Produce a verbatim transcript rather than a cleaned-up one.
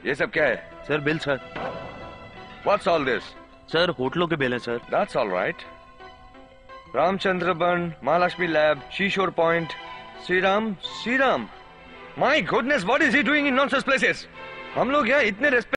ये सब क्या है? Sir bill sir. What's all this? Sir होटलों के बिल है sir. That's all right. Ramchandra बन, महालक्ष्मी लैब, शीशोर point, Shriram, Shriram. My goodness, what is he doing in nonsense places? हम लोग यहाँ इतने रेस्पेक्ट